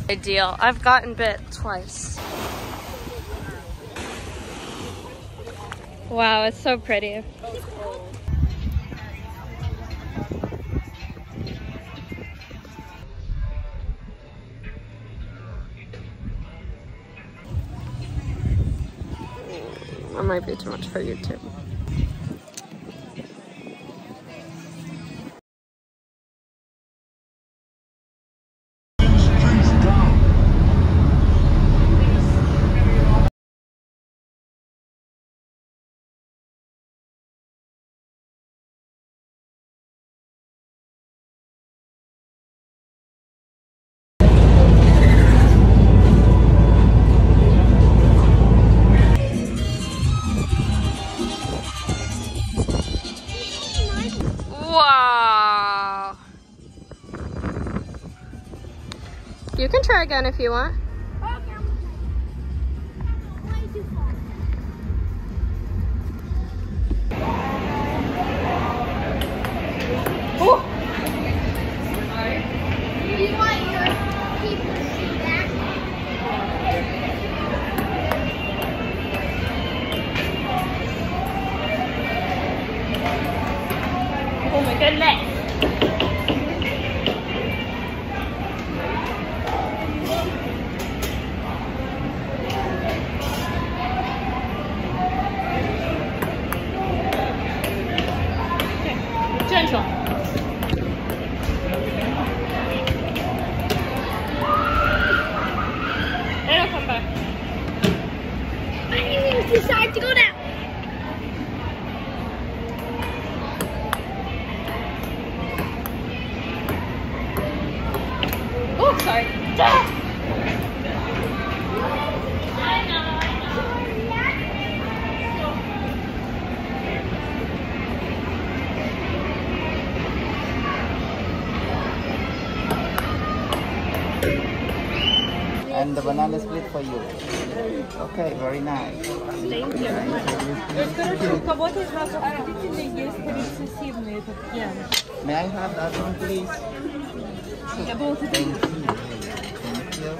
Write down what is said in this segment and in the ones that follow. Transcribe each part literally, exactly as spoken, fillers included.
Ideal. I've gotten bit twice. Wow, it's so pretty. That might be too much for YouTube. Wow. You can try again if you want. Oh. Do you want your people to see that? Oh my goodness. Gentle. It'll come back. I didn't even decide to go down. Oh, sorry. Ah! And the banana split for you. Okay, very nice. Thank you. Короче, у кого-то из ваших родителей есть рецессивный этот ген. May I have that one, please? Я думала, ты Thank you. Thank you.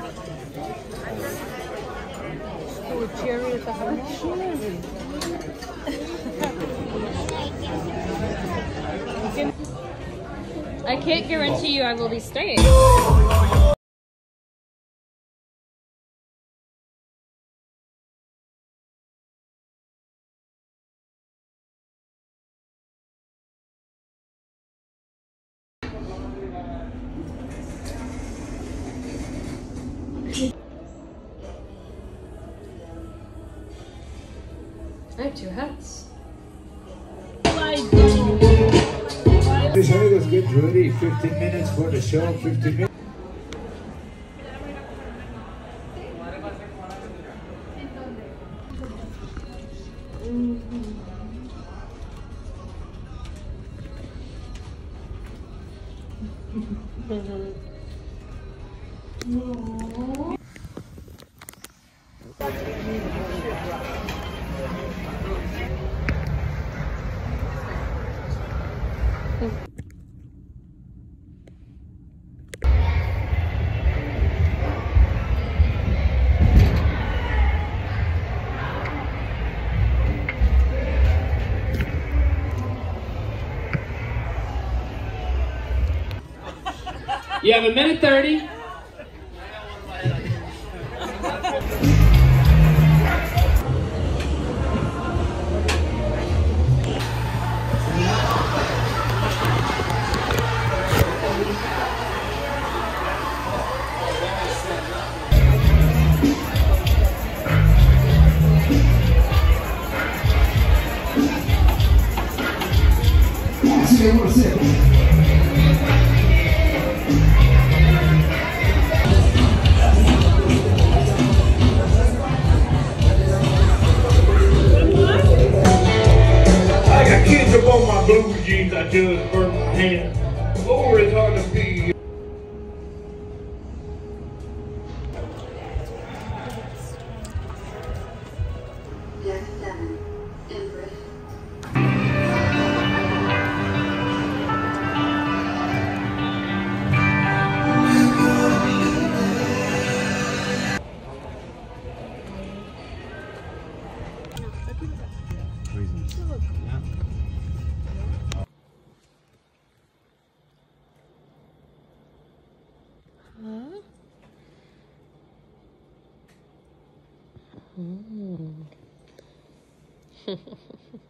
что черри это хорошо. I can't guarantee you I will be staying. I have two hats. Just let us get ready. fifteen minutes for the show. fifteen minutes. You have a minute thirty. Kids up on my blue jeans, I just burnt my hand. Lord, it's hard to be. Mm.